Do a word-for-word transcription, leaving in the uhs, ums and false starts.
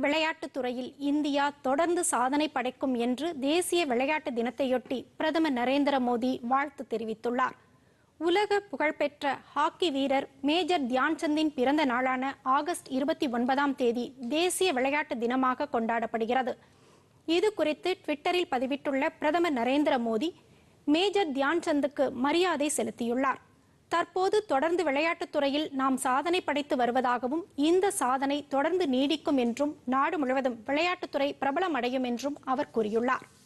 விளையாட்டுத் துறையில் இந்தியா தொடர்ந்து சாதனை படைக்கும் என்று தேசிய விளையாட்டு தினத்தையொட்டி பிரதமர் நரேந்திர மோடி வாழ்த்து தெரிவித்துள்ளார். உலக புகழ்பெற்ற ஹாக்கி வீரர் மேஜர் தியான்சந்தின் பிறந்த நாளான ஆகஸ்ட் இருபத்தி ஒன்பதாம் தேதி தேசிய விளையாட்டு தினமாக கொண்டாடப்படுகிறது. இது குறித்து ட்விட்டரில் பதிவிட்டுள்ள பிரதமர் நரேந்திர மோடி மேஜர் தியான்சந்துக்கு மரியாதை செலுத்தியுள்ளார். தற்போது தொடர்ந்து விளையாட்டுத் துறையில் நாம் சாதனை படைத்து வருவதாகவும் இந்த சாதனை தொடர்ந்து நீடிக்கும் என்றும் நாடு முழுவதும் விளையாட்டுத்துறை பிரபலமடையும் என்றும் அவர் கூறியுள்ளார்.